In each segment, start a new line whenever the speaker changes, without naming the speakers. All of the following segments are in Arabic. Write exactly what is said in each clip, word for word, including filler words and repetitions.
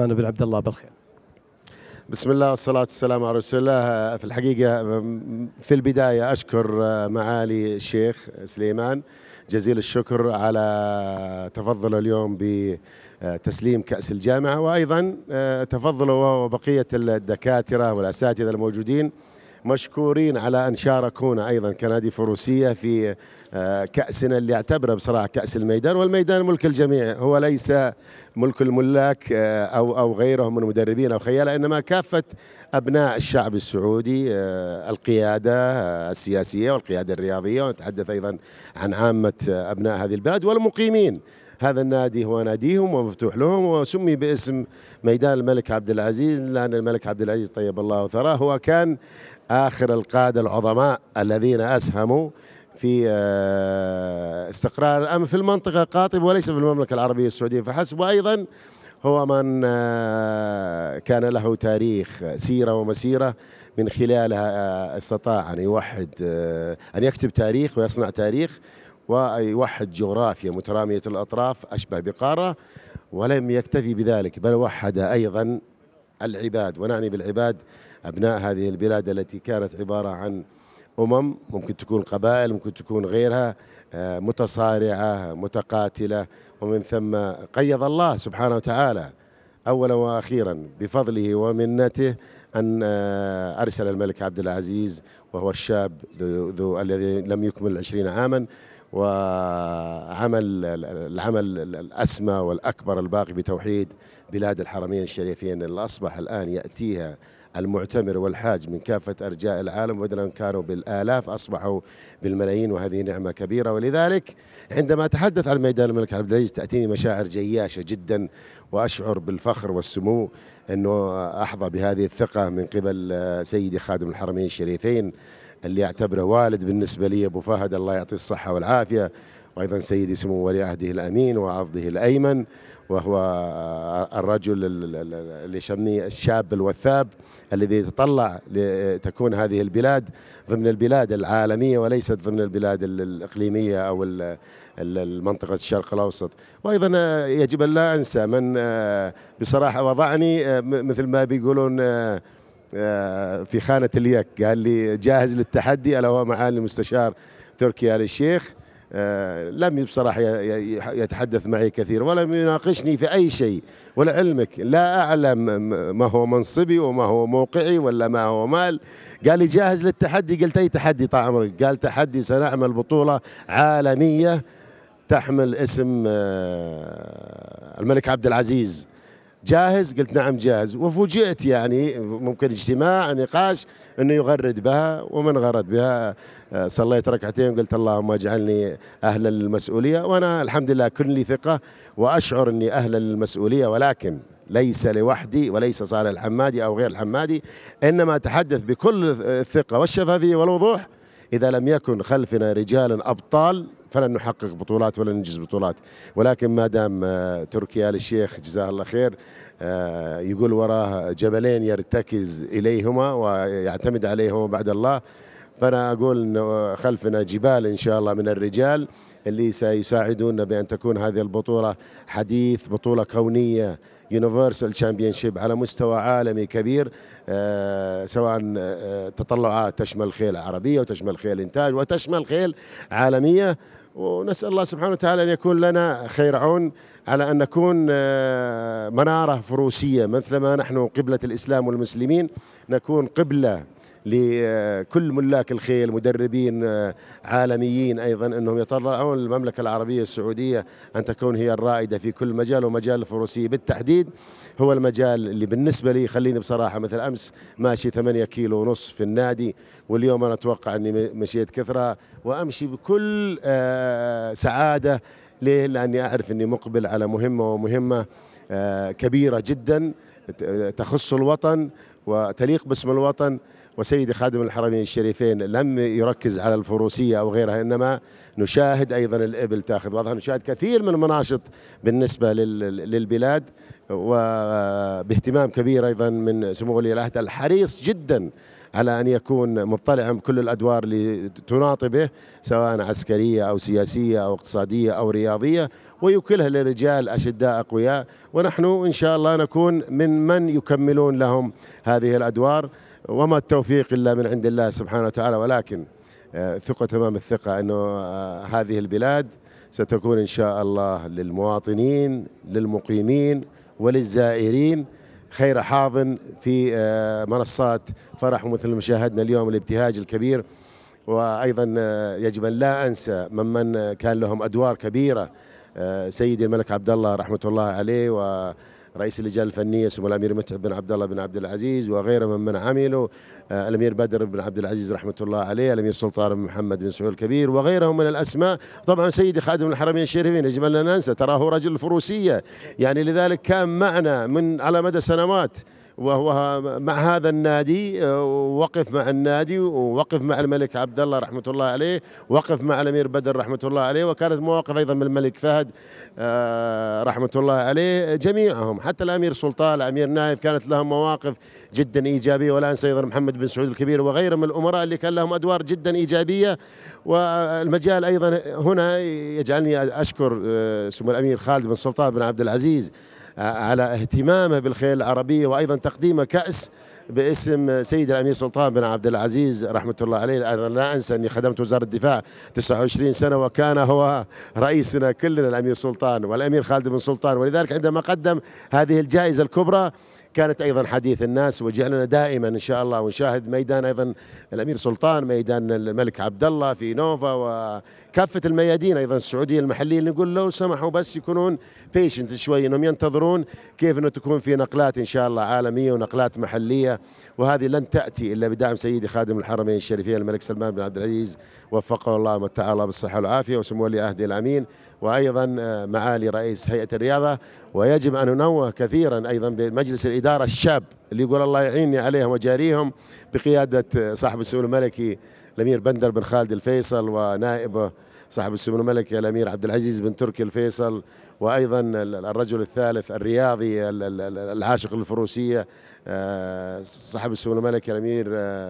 سلطان بن عبد الله بالخير.
بسم الله والصلاة والسلام على رسول الله. في الحقيقة في البداية أشكر معالي الشيخ سليمان جزيل الشكر على تفضله اليوم بتسليم كأس الجامعة، وأيضا تفضله وبقية الدكاترة والأساتذة الموجودين مشكورين على أن شاركونا أيضا كنادي فروسية في كأسنا اللي اعتبره بصراحة كأس الميدان، والميدان ملك الجميع، هو ليس ملك الملاك أو أو غيرهم من مدربين أو خيالة، إنما كافة أبناء الشعب السعودي، القيادة السياسية والقيادة الرياضية، ونتحدث أيضا عن عامة أبناء هذه البلاد والمقيمين. هذا النادي هو ناديهم ومفتوح لهم، وسمي باسم ميدان الملك عبد العزيز لأن الملك عبد العزيز طيب الله ثراه هو كان آخر القادة العظماء الذين أسهموا في استقرار الأمن في المنطقة قاطبة وليس في المملكة العربية السعودية فحسب، وأيضا هو من كان له تاريخ سيرة ومسيرة من خلالها استطاع أن يوحد أن يكتب تاريخ ويصنع تاريخ ويوحد جغرافيا مترامية الأطراف أشبه بقارة، ولم يكتفي بذلك بل وحد أيضا العباد، ونعني بالعباد أبناء هذه البلاد التي كانت عبارة عن أمم، ممكن تكون قبائل، ممكن تكون غيرها، متصارعة متقاتلة، ومن ثم قيض الله سبحانه وتعالى أولا وأخيرا بفضله ومنته أن أرسل الملك عبد العزيز وهو الشاب ذو, ذو الذي لم يكمل عشرين عاما، وعمل العمل الأسمى والأكبر الباقي بتوحيد بلاد الحرمين الشريفين اللي أصبح الآن يأتيها المعتمر والحاج من كافة أرجاء العالم، بدلا كانوا بالآلاف أصبحوا بالملايين، وهذه نعمة كبيرة. ولذلك عندما أتحدث عن ميدان الملك عبد العزيز تأتيني مشاعر جياشة جدا، وأشعر بالفخر والسمو أنه أحظى بهذه الثقة من قبل سيدي خادم الحرمين الشريفين اللي أعتبره والد بالنسبة لي، أبو فهد الله يعطيه الصحة والعافية، وأيضا سيدي سمو ولي عهده الأمين وعضده الأيمن، وهو الرجل اللي يسميه الشاب الوثاب الذي يتطلع لتكون هذه البلاد ضمن البلاد العالمية وليست ضمن البلاد الإقليمية أو المنطقة الشرق الأوسط. وأيضا يجب أن لا أنسى من بصراحة وضعني مثل ما بيقولون في خانة اليك، قال لي جاهز للتحدي، ألا هو معالي المستشار تركي آل الشيخ. لم بصراحة يتحدث معي كثير ولم يناقشني في أي شيء، ولعلمك لا أعلم ما هو منصبي وما هو موقعي ولا ما هو مال. قال لي جاهز للتحدي، قلت أي تحدي طال عمرك؟ قال تحدي سنعمل بطولة عالمية تحمل اسم الملك عبد العزيز، جاهز؟ قلت نعم جاهز. وفوجئت يعني ممكن اجتماع نقاش انه يغرد بها، ومن غرد بها صليت ركعتين قلت اللهم اجعلني اهلا للمسؤوليه، وانا الحمد لله كن لي ثقه واشعر اني اهلا للمسؤوليه، ولكن ليس لوحدي وليس صالح الحمادي او غير الحمادي، انما اتحدث بكل الثقه والشفافيه والوضوح. إذا لم يكن خلفنا رجال أبطال فلن نحقق بطولات ولن ننجز بطولات، ولكن ما دام تركي آل الشيخ جزاه الله خير يقول وراه جبلين يرتكز إليهما ويعتمد عليهما بعد الله، فأنا أقول أنه خلفنا جبال إن شاء الله من الرجال اللي سيساعدونا بأن تكون هذه البطولة حديث بطولة كونية يونيفرسال تشامبيونشيب على مستوى عالمي كبير، آه سواء آه تطلعات تشمل خيل عربية وتشمل خيل إنتاج وتشمل خيل عالمية، ونسأل الله سبحانه وتعالى أن يكون لنا خير عون على أن نكون آه منارة فروسية، مثلما نحن قبلة الإسلام والمسلمين نكون قبلة لكل ملاك الخيل مدربين عالميين أيضا أنهم يتطلعون المملكة العربية السعودية أن تكون هي الرائدة في كل مجال، ومجال الفروسية بالتحديد هو المجال اللي بالنسبة لي خليني بصراحة مثل أمس ماشي ثمانية كيلو ونص في النادي، واليوم أنا أتوقع أني مشيت كثرة وأمشي بكل سعادة. ليه؟ لأني أعرف أني مقبل على مهمة ومهمة كبيرة جدا تخص الوطن وتليق باسم الوطن. وسيدي خادم الحرمين الشريفين لم يركز على الفروسية أو غيرها، إنما نشاهد أيضا الإبل تأخذ وضعها، نشاهد كثير من المناشط بالنسبة للبلاد، وباهتمام كبير أيضا من سمو ولي العهد الحريص جدا على أن يكون مطلعا بكل الأدوار اللي تناط به سواء عسكرية أو سياسية أو اقتصادية أو رياضية، ويوكلها لرجال أشداء أقوياء، ونحن إن شاء الله نكون من من يكملون لهم هذه الأدوار، وما التوفيق إلا من عند الله سبحانه وتعالى. ولكن ثقة تمام الثقة أنه هذه البلاد ستكون إن شاء الله للمواطنين للمقيمين وللزائرين خير حاضن في منصات فرح، مثل ما شاهدنا اليوم الابتهاج الكبير. وأيضا يجب أن لا أنسى ممن كان لهم أدوار كبيرة، سيدي الملك عبد الله رحمة الله عليه، ورئيس اللجان الفنية سمو الأمير متعب بن عبد الله بن عبد العزيز، وغيرهم ممن عملوا، الأمير بدر بن عبد العزيز رحمة الله عليه، الأمير سلطان بن محمد بن سعود الكبير، وغيرهم من الأسماء. طبعا سيدي خادم الحرمين الشريفين يجب أن لا ننسى، تراه رجل الفروسية، يعني لذلك كان معنا من على مدى سنوات، وهو مع هذا النادي، وقف مع النادي، ووقف مع الملك عبد الله رحمة الله عليه، وقف مع الأمير بدر رحمة الله عليه، وكانت مواقف أيضا من الملك فهد رحمة الله عليه، جميعهم حتى الأمير سلطان الأمير نايف كانت لهم مواقف جدا إيجابية. ولا أنسى أيضا محمد بن سعود الكبير وغيرهم من الأمراء اللي كان لهم أدوار جدا إيجابية. والمجال أيضا هنا يجعلني أشكر سمو الأمير خالد بن سلطان بن عبد العزيز على اهتمامه بالخيل العربية، وأيضا تقديمه كأس باسم سيد الأمير سلطان بن عبد العزيز رحمة الله عليه. أنا لا أنسى أني خدمت وزارة الدفاع تسعة وعشرين سنة، وكان هو رئيسنا كلنا الأمير سلطان والأمير خالد بن سلطان، ولذلك عندما قدم هذه الجائزة الكبرى كانت أيضا حديث الناس، وجعلنا دائما إن شاء الله ونشاهد ميدان أيضا الأمير سلطان، ميدان الملك عبد الله في نوفا، وكافة الميادين أيضا السعودية المحليين، نقول لو سمحوا بس يكونون بيشنت شوي، أنهم ينتظرون كيف أنه تكون في نقلات إن شاء الله عالمية ونقلات محلية، وهذه لن تأتي إلا بدعم سيدي خادم الحرمين الشريفين الملك سلمان بن عبد العزيز وفقه الله ومتعه الله بالصحة والعافية، وسمو ولي عهده الأمين، وأيضا معالي رئيس هيئة الرياضة. ويجب أن ننوه كثيرا أيضا بمجلس الإدارة الشاب اللي يقول الله يعيني عليهم وجاريهم بقيادة صاحب السمو الملكي الأمير بندر بن خالد الفيصل، ونائبه صاحب السمو الملكي الأمير عبد العزيز بن تركي الفيصل، وأيضا الرجل الثالث الرياضي العاشق للفروسية صاحب السمو الملكي الأمير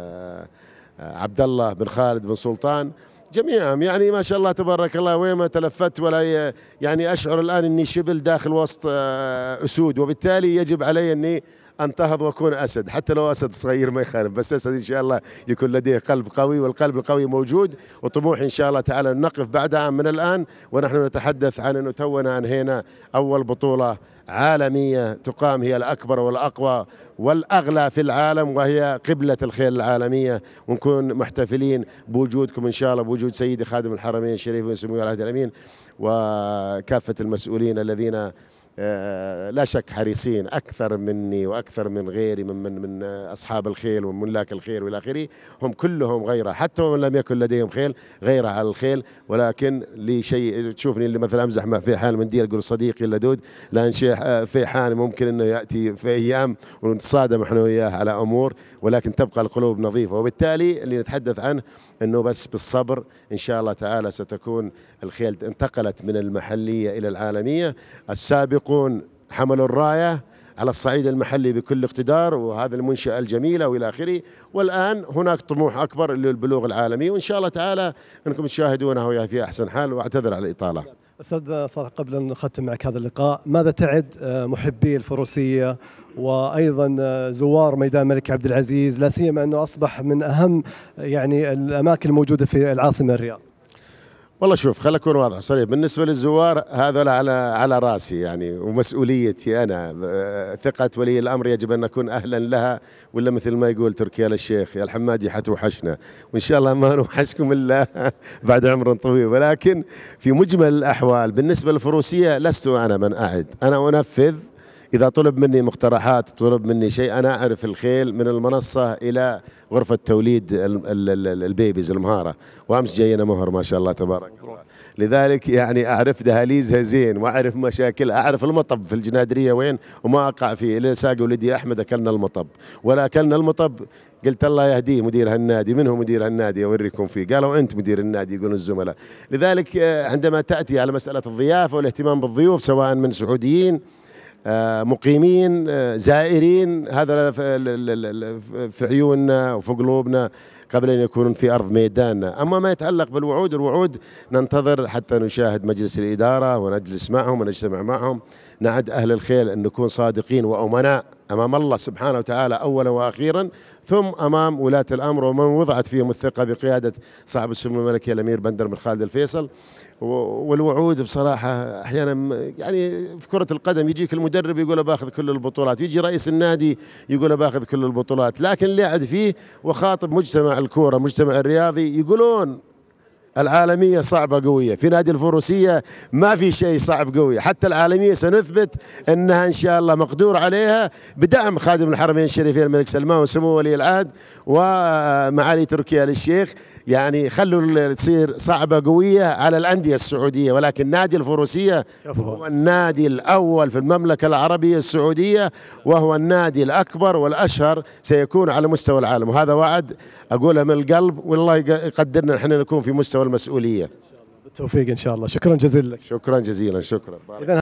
عبد الله بن خالد بن سلطان، جميعهم يعني ما شاء الله تبارك الله. وين ما تلفت ولا يعني أشعر الآن أني شبل داخل وسط أسود، وبالتالي يجب علي أني أنتهض وأكون أسد، حتى لو أسد صغير ما يخالف، بس أسد إن شاء الله يكون لديه قلب قوي، والقلب القوي موجود، وطموح إن شاء الله تعالى نقف بعد عام من الآن ونحن نتحدث عن أنه تونا أنهينا أول بطولة عالمية تقام، هي الأكبر والأقوى والأغلى في العالم، وهي قبلة الخيل العالمية، ونكون محتفلين بوجودكم إن شاء الله، بوجود سيدي خادم الحرمين الشريفين سمو ولي عهده الأمين، وكافة المسؤولين الذين لا شك حريصين أكثر مني وأكثر من غيري من من من أصحاب الخيل وملاك الخيل والى آخره، هم كلهم غيره، حتى ومن لم يكن لديهم خيل غيره على الخيل. ولكن لي شيء تشوفني اللي مثلا أمزح مع فيحان منديل أقول صديقي اللدود، لأن شيء فيحان ممكن أنه يأتي في أيام ونتصادم احنا وياه على أمور، ولكن تبقى القلوب نظيفة. وبالتالي اللي نتحدث عنه أنه بس بالصبر إن شاء الله تعالى ستكون الخيل انتقلت من المحلية إلى العالمية. السابقون حملوا الراية على الصعيد المحلي بكل اقتدار، وهذا المنشأة الجميلة والى آخره، والآن هناك طموح أكبر للبلوغ العالمي، وإن شاء الله تعالى أنكم تشاهدونها وياه في أحسن حال. وأعتذر على الإطالة.
أستاذ صالح، قبل أن نختم معك هذا اللقاء، ماذا تعد محبي الفروسية وأيضا زوار ميدان الملك عبد العزيز، لا سيما أنه أصبح من أهم يعني الأماكن الموجودة في العاصمة الرياض؟
والله شوف، خليني أكون واضح صريح، بالنسبة للزوار هذول على على راسي يعني ومسؤوليتي أنا، ثقة ولي الأمر يجب أن نكون أهلا لها، ولا مثل ما يقول تركي آل الشيخ يا الحمادي حتوحشنا، وإن شاء الله ما نوحشكم إلا بعد عمر طويل. ولكن في مجمل الأحوال بالنسبة للفروسية لست أنا من أعد، أنا أنفذ. إذا طلب مني مقترحات، طلب مني شيء، أنا أعرف الخيل من المنصة إلى غرفة توليد البيبيز المهارة، وأمس جاينا مهر ما شاء الله تبارك الله، لذلك يعني أعرف دهاليزها زين، وأعرف مشاكلها، أعرف المطب في الجنادرية وين وما أقع فيه. إلى ساق ولدي أحمد أكلنا المطب، ولا أكلنا المطب قلت الله يهديه مدير هالنادي، من هو مدير هالنادي أوريكم فيه؟ قالوا أنت مدير النادي، يقولون الزملاء. لذلك عندما تأتي على مسألة الضيافة والاهتمام بالضيوف سواء من سعوديين مقيمين زائرين، هذا في عيوننا وفي قلوبنا قبل أن يكونون في أرض ميداننا. أما ما يتعلق بالوعود، الوعود ننتظر حتى نشاهد مجلس الإدارة ونجلس معهم ونجتمع معهم، نعد أهل الخيل أن نكون صادقين وأمناء أمام الله سبحانه وتعالى أولا وأخيرا، ثم أمام ولاة الأمر ومن وضعت فيهم الثقة بقيادة صاحب السمو الملكي الأمير بندر بن خالد الفيصل. والوعود بصراحة أحيانا يعني في كرة القدم يجيك المدرب يقول باخذ كل البطولات، يجي رئيس النادي يقول باخذ كل البطولات، لكن اللي عاد فيه وخاطب مجتمع الكورة مجتمع الرياضي يقولون العالمية صعبة قوية، في نادي الفروسية ما في شيء صعب قوي، حتى العالمية سنثبت أنها إن شاء الله مقدور عليها بدعم خادم الحرمين الشريفين الملك سلمان وسمو ولي العهد ومعالي تركيا للشيخ. يعني خلوا تصير صعبة قوية على الأندية السعودية، ولكن نادي الفروسية هو النادي الأول في المملكة العربية السعودية، وهو النادي الأكبر والأشهر سيكون على مستوى العالم، وهذا وعد أقوله من القلب، والله يقدرنا نحن نكون في مستوى المسؤولية.
بالتوفيق إن شاء الله. شكرا جزيلا لك.
شكرا جزيلا. شكرا.
إذن